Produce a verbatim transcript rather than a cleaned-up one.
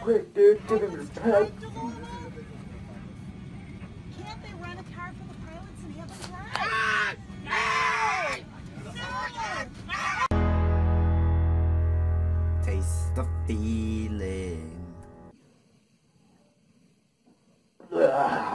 Quick, dude, give him his pet. Can't they rent a car for the pilots and have them drive? Taste the feeling. Ugh.